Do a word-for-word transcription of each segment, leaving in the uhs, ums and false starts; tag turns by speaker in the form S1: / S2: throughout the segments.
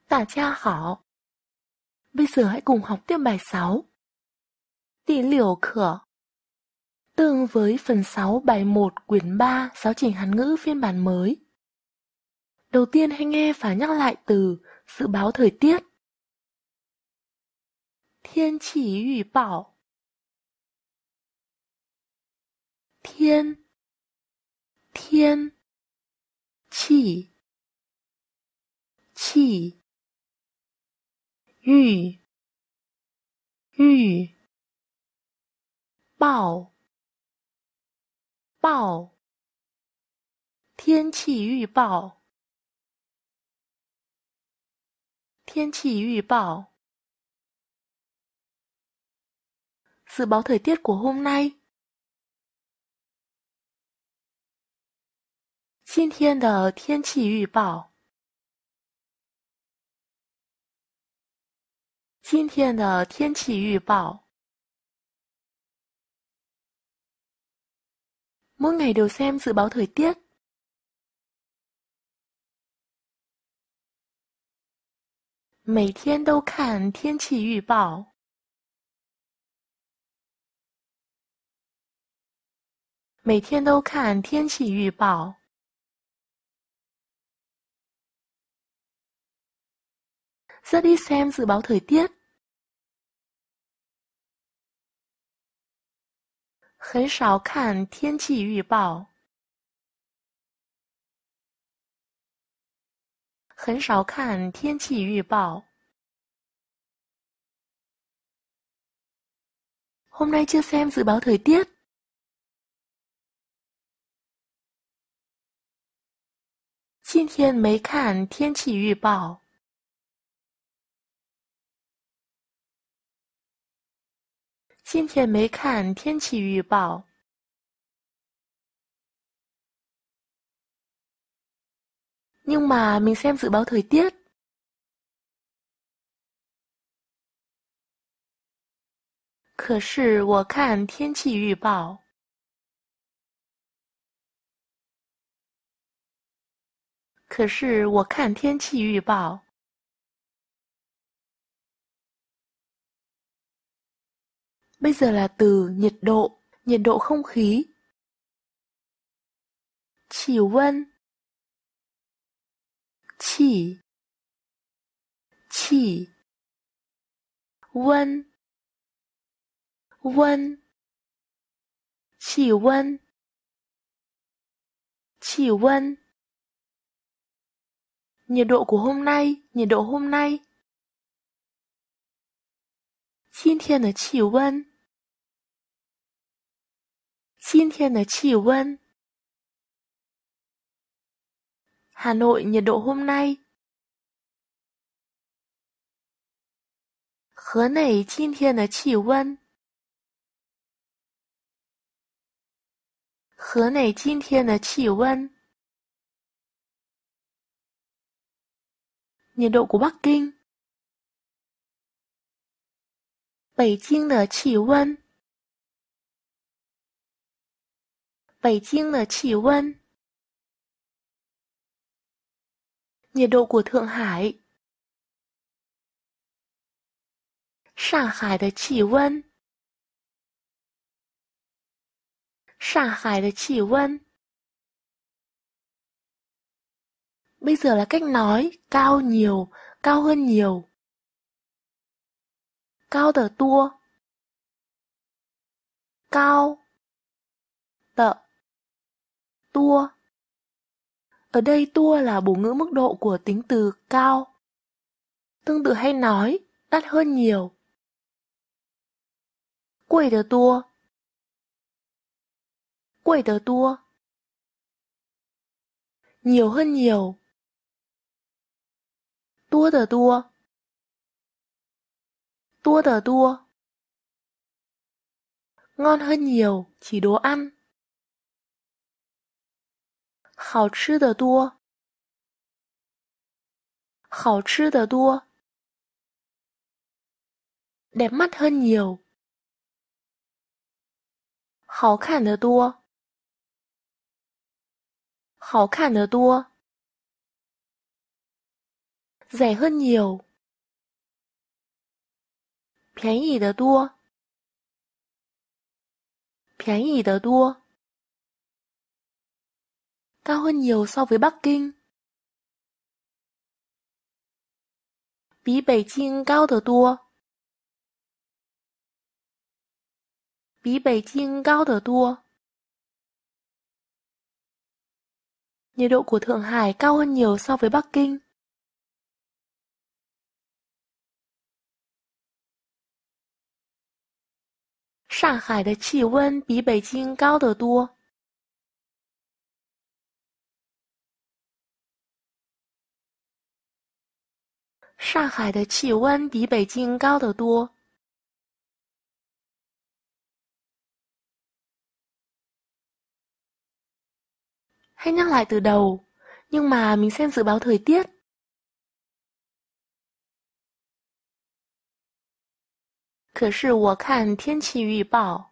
S1: 大家好. Bây giờ hãy cùng học tiếp bài sáu. Tỷ liều khở. Tương với phần sáu bài một quyển ba giáo trình Hàn ngữ phiên bản mới. Đầu tiên hãy nghe và nhắc lại từ dự báo thời tiết. Thiên chỉ yu bảo. Thiên. Thiên. Chỉ. Chỉ. Yu. Yu. Bảo. Bảo. Thiên chỉ yu bảo. Thiên chỉ yu bảo. Dự báo thời tiết của hôm nay. 今天的天气预报。今天的天气预报。Mỗi ngày đều xem dự báo thời tiết. 每天都看天气预报。每天都看天气预报。Rất ít xem dự báo thời tiết. 很少看天气预报。很少看天气预报。Hôm nay chưa xem dự báo thời tiết. 今天没看天气预报。今天没看天气预报。Nhưng mà mình xem dự báo thời tiết. 可是我看天气预报。可是我看天气预报。Bây giờ là từ nhiệt độ, nhiệt độ không khí. Chỉ温. Chỉ. Chỉ.温.温. Chỉ温. Chỉ温. Nhiệt độ của hôm nay, nhiệt độ hôm nay. 今天的气温。今天的气温。Hà Nội nhiệt độ hôm nay. 河内今天的气温。河内今天的气温。Nhiệt độ của Bắc Kinh. 北京的气温。北京的气温。Nhiệt độ của Thượng Hải. 上海的气温。上海的气温。Bây giờ là cách nói cao nhiều, cao hơn nhiều. Cao的多。高的多. Ở đây tua là bổ ngữ mức độ của tính từ cao. Tương tự hay nói đắt hơn nhiều. 贵的多。贵的多. Nhiều hơn nhiều. 多的多。多的多. Ngon hơn nhiều, chỉ đồ ăn. 好吃的多。好吃的多. Đẹp mắt hơn nhiều. 好看的多。好看的多. rẻ hơn nhiều. 便宜得多，便宜得多， cao hơn nhiều so với Bắc Kinh. 比北京高得多，比北京高得多。Nhiệt độ của Thượng Hải cao hơn nhiều so với Bắc Kinh. 上海的气温比北京高得多。上海的气温比北京高得多。Hãy nhắc lại từ đầu, nhưng mà mình xem dự báo thời tiết. 可是我看天气预报。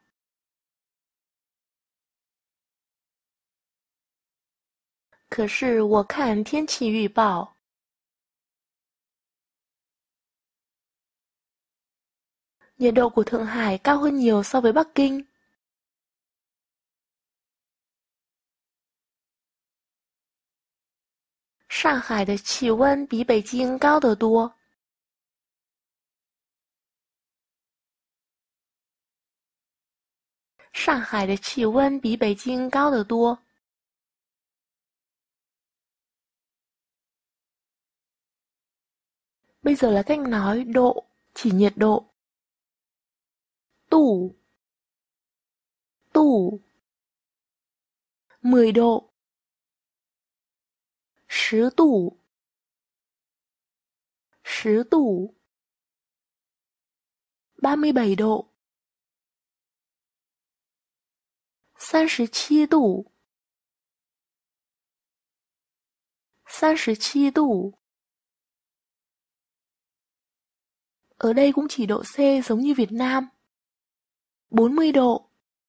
S1: 可是我看天气预报。Nhiệt độ của Thượng Hải cao hơn nhiều so với Bắc Kinh. 上海的气温比北京高得多。上海的气温比北京高得多。Bây giờ là cách nói độ chỉ nhiệt độ. 度 度 mười độ. 十度 十度 ba mươi bảy độ. 三十七度 三十七度. Ở đây cũng chỉ độ C giống như Việt Nam. bốn mươi độ.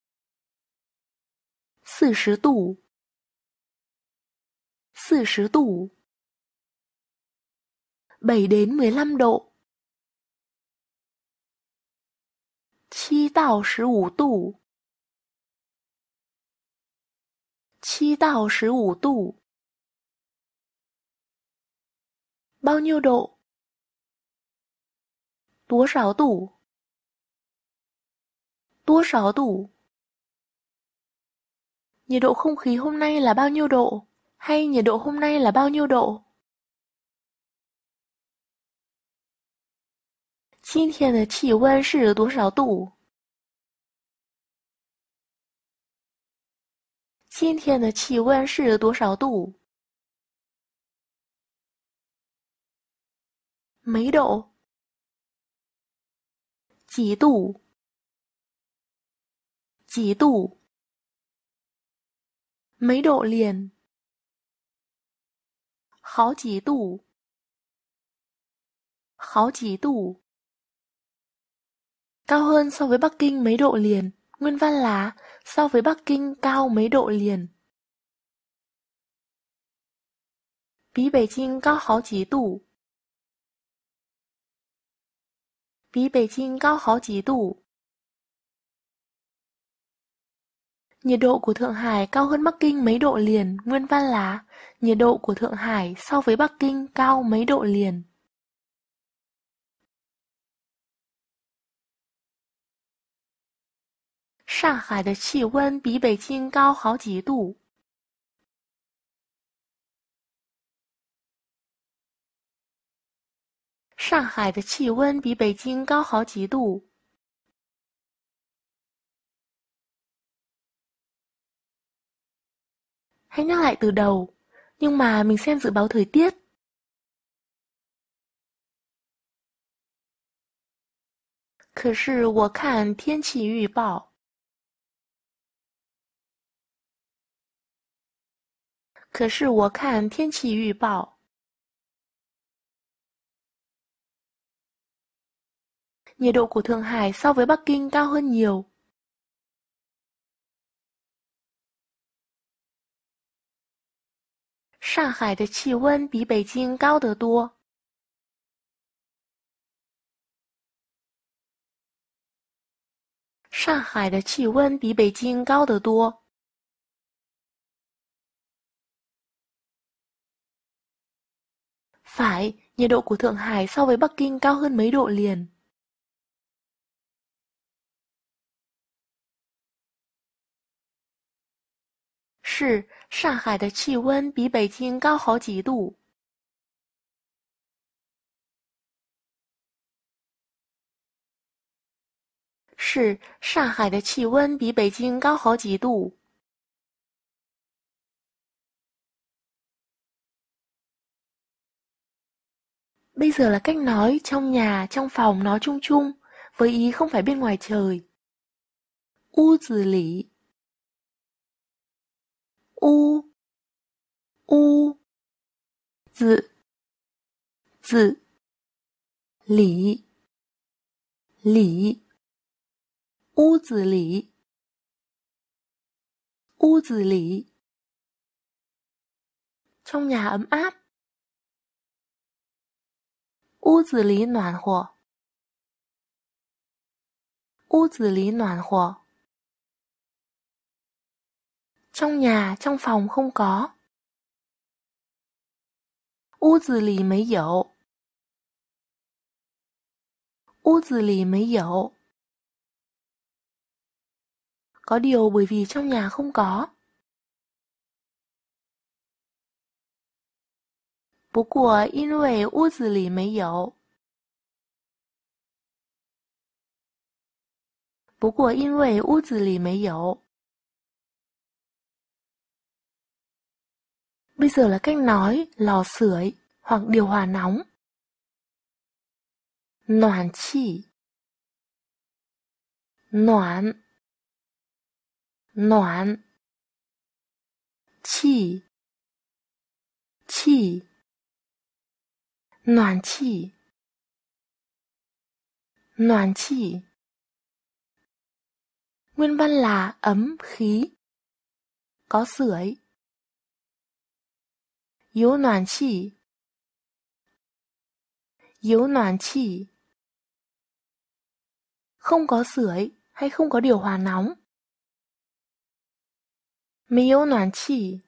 S1: 四十度 四十度. bảy đến mười lăm độ. 七到十五度. 七到十五度. Bao nhiêu độ? 多少度? 多少度? Nhiệt độ không khí hôm nay là bao nhiêu độ? Hay nhiệt độ hôm nay là bao nhiêu độ? 今天的气温是多少度？今天的气温是多少度？mấy độ? 几度？几度？ mấy độ liền? 好几度？好几度？ cao hơn so với Bắc Kinh mấy độ liền. Nguyên văn là so với Bắc Kinh cao mấy độ liền. 比北京高好几度。比北京高好几度。Nhiệt độ của Thượng Hải cao hơn Bắc Kinh mấy độ liền. Nguyên văn là nhiệt độ của Thượng Hải so với Bắc Kinh cao mấy độ liền. 上海的气温比北京高好几度。上海的气温比北京高好几度。Hãy nhắc lại từ đầu, nhưng mà mình xem dự báo thời tiết. 可是我看天气预报。可是我看天气预报。Nhiệt độ của Thượng Hải so với Bắc Kinh cao hơn nhiều. 上海的气温比北京高得多。 上海的气温比北京高得多。Phải, nhiệt độ của Thượng Hải so với Bắc Kinh cao hơn mấy độ liền. 是，上海的气温比北京高好几度。是，上海的气温比北京高好几度。Bây giờ là cách nói trong nhà, trong phòng nói chung chung, với ý không phải bên ngoài trời. U tử lý. U. U. Tử. Tử. Lý. Lý. U tử lý. U tử lý. Trong nhà ấm áp. U tử lý暖和. U tử lý暖和. Trong nhà, trong phòng không có. U tử lý mấy dậu. U tử lý mấy dậu. Có điều bởi vì trong nhà không có. 不过因为屋子里没有。不过因为屋子里没有。Bây giờ là cách nói lò sưởi hoặc điều hòa nóng. Noạn chi. Noạn. Noạn. Chi. Chi. Noạn chi. Noạn chi. Nguyên văn là ấm khí. Có sưởi. Yếu noạn chi. Yếu noạn chi. Không có sưởi hay không có điều hòa nóng. 没有暖气。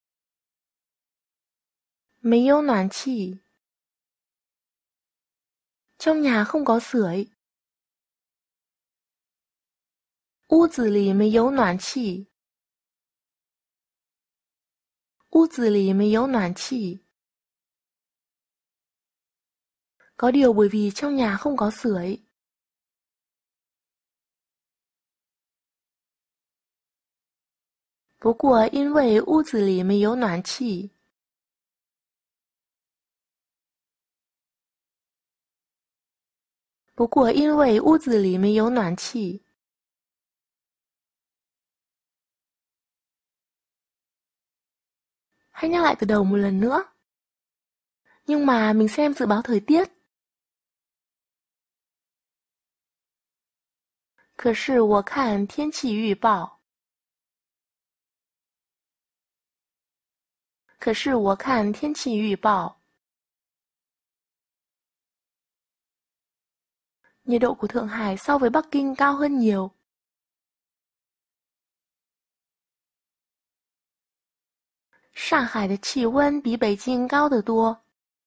S1: 没有暖气。Trong nhà không có sưởi. 屋子里没有暖气。屋子里没有暖气。Có điều bởi vì trong nhà không có sưởi. 不过因为屋子里没有暖气。不过因为屋子里没有暖气。Hãy nhắc lại từ đầu một lần nữa. Nhưng mà mình xem dự báo thời tiết. 可是我看天气预报。可是我看天气预报。Nhiệt độ của Thượng Hải so với Bắc Kinh cao hơn nhiều. 上海的气温比北京高得多。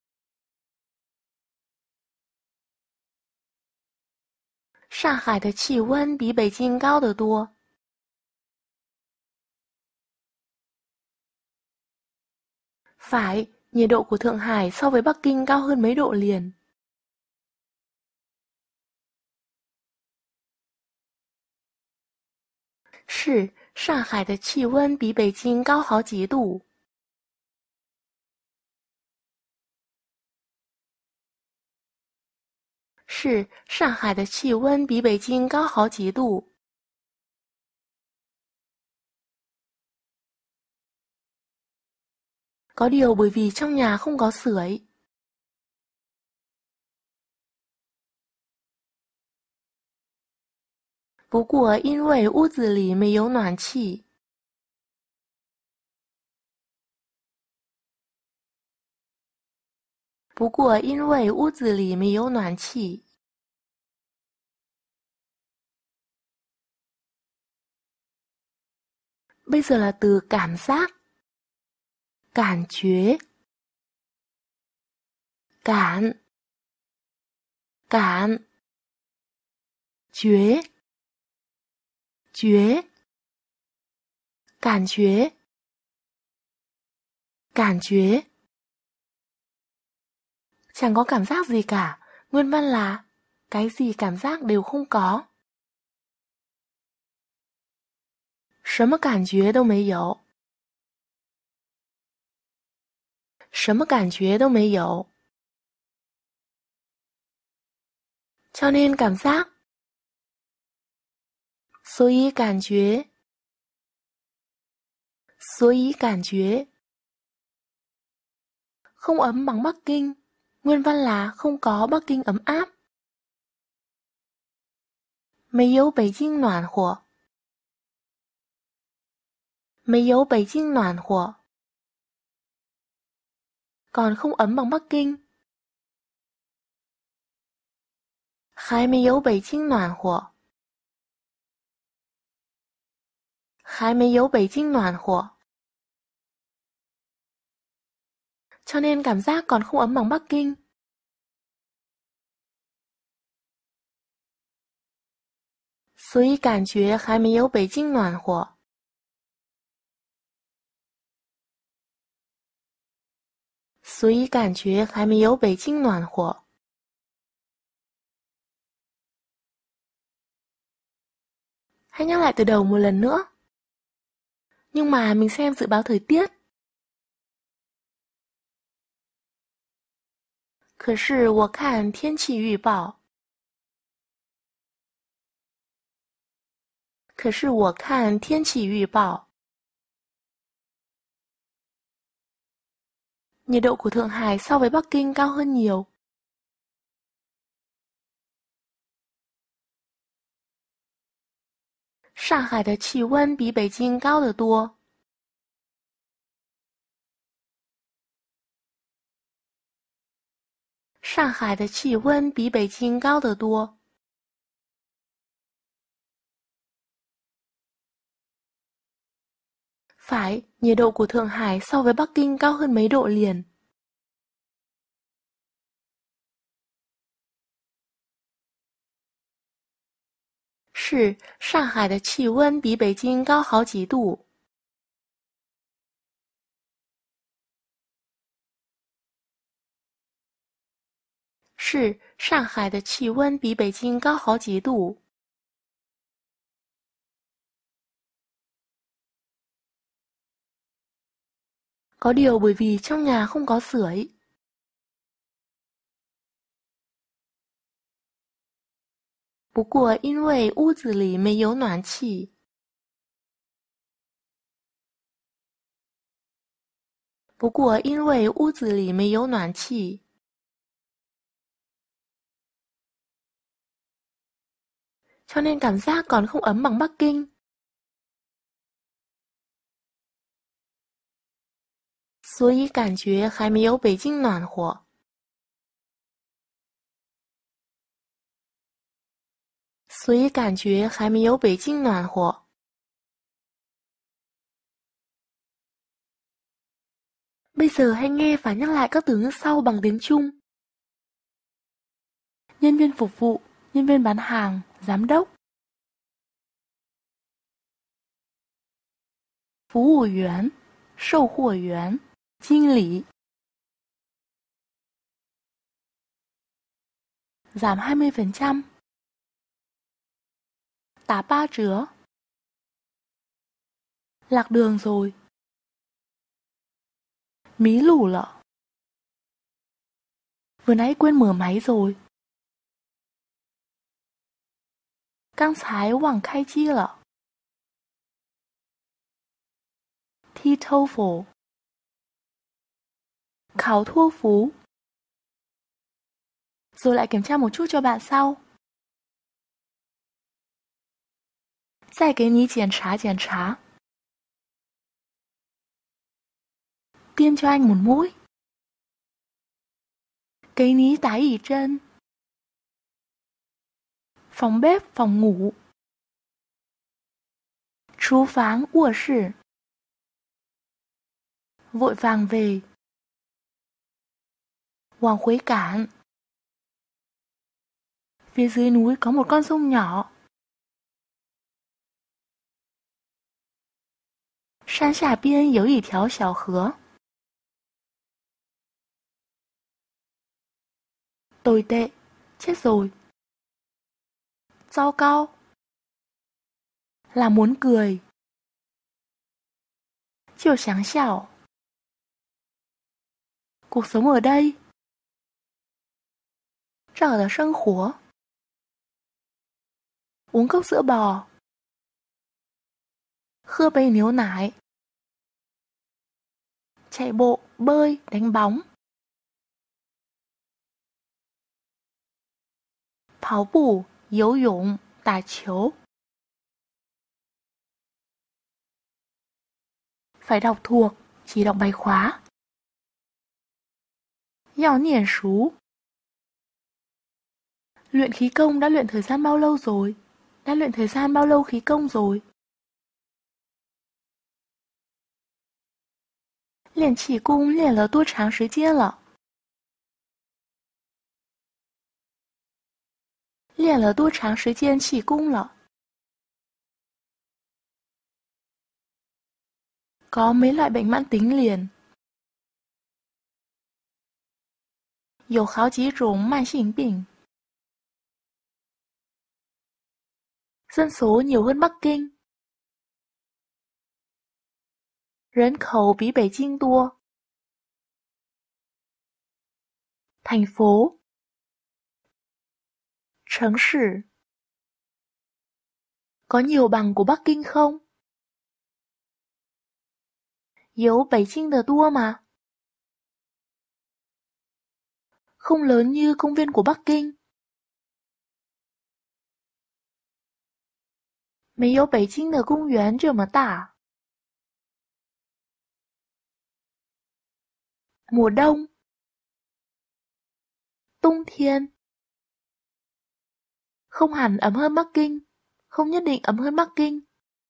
S1: 上海的气温比北京高得多。Phải, nhiệt độ của Thượng Hải so với Bắc Kinh cao hơn mấy độ liền. 是，上海的气温比北京高好几度。是，上海的气温比北京高好几度。Có điều bởi vì trong nhà không có sưởi. 不过因为屋子里没有暖气。不过因为屋子里没有暖气。 Bây giờ là từ cảm giác. Cảm觉. Cảm. Cảm.觉.觉. Cảm觉. Cảm觉. Chẳng có cảm giác gì cả. Nguyên văn là cái gì cảm giác đều không có. 什么感觉都没有。什么感觉都没有。cho nên cảm giác. 所以感觉。所以感觉。Không ấm bằng Bắc Kinh. Nguyên văn là không có Bắc Kinh ấm áp. 没有北京暖和。没有北京暖和。Còn không ấm bằng Bắc Kinh. 还没有北京暖和。还没有北京暖和。cho nên cảm giác còn không ấm bằng Bắc Kinh. 所以感觉还没有北京暖和。所以感觉还没有北京暖和。Hãy nhắc lại từ đầu một lần nữa. Nhưng mà mình xem dự báo thời tiết. 可是我看天气预报。可是我看天气预报。Nhiệt độ của Thượng Hải so với Bắc Kinh cao hơn nhiều. 上海的气温比北京高得多。上海的气温比北京高得多。Phải, nhiệt độ của Thượng Hải so với Bắc Kinh cao hơn mấy độ liền. 是，上海的气温比北京高好几度。是，上海的气温比北京高好几度。Có điều bởi vì trong nhà không có sưởi. 不过因为屋子里没有暖气。不过因为屋子里没有暖气。cho nên cảm giác còn không ấm bằng Bắc Kinh. 所以感觉还没有北京暖和。所以感觉还没有北京暖和。Bây giờ hãy nghe và nhắc lại các từ ngữ sau bằng tiếng Trung. Nhân viên phục vụ, nhân viên bán hàng, giám đốc. 服务员，售货员，经理。giảm hai mươi phần trăm. 打八折. Lạc đường rồi. Mí lù lợ. Vừa nãy quên mở máy rồi. 刚才忘开机了。thi TOEFL. 考托福. Rồi lại kiểm tra một chút cho bạn sau. 再给你检查检查. Tiêm cho anh một mũi. 给你打一针. Phòng bếp, phòng ngủ. 厨房、卧室. vội vàng về. Hoàng Khuấy cản. Phía dưới núi có một con sông nhỏ.山下边有一条小河. Tồi tệ, chết rồi.糟糕, là muốn cười. Chiều sáng xảo, cuộc sống ở đây. Rảo là sinh活, uống cốc sữa bò. Khưa bê níu nải, chạy bộ, bơi, đánh bóng.跑步, 游泳, 打球. Phải đọc thuộc, chỉ đọc bài khóa. Yào niên sú. Luyện khí công đã luyện thời gian bao lâu rồi? Đã luyện thời gian bao lâu khí công rồi? Luyện khí công luyện了多长时间了? Luyện了多长时间气功了? Có mấy loại bệnh mãn tính liền. 有好几种慢性病. Dân số nhiều hơn Bắc Kinh. 人口比北京多. Thành phố. 城市. Có nhiều bằng của Bắc Kinh không? 有北京的多吗? Không lớn như công viên của Bắc Kinh. 没有北京的公园这么大. Mùa đông. 冬天. Không hẳn ấm hơn Bắc Kinh, không nhất định ấm hơn Bắc Kinh.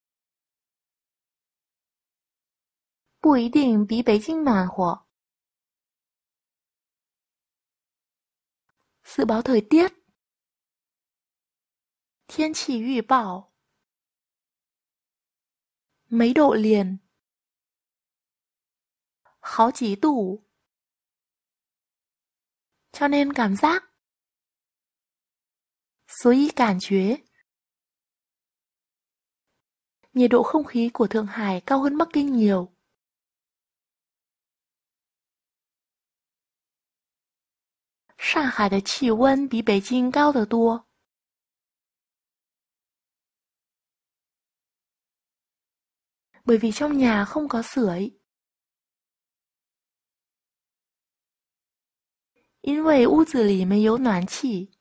S1: 不一定比北京暖和. Dự báo thời tiết. 天气预报. Mấy độ liền. 好几度. Cho nên cảm giác. 所以感觉. Nhiệt độ không khí của Thượng Hải cao hơn Bắc Kinh nhiều. Shanghai的气温比北京高得多. Bởi vì trong nhà không có sưởi. 因为屋子里没有暖气.